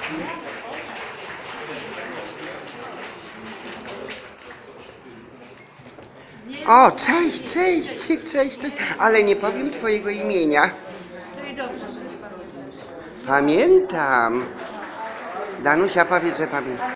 O, cześć, cześć. Ale nie powiem twojego imienia. No i dobrze, że już pamiętasz. Pamiętam. Danusia, powiedz, że pamiętam.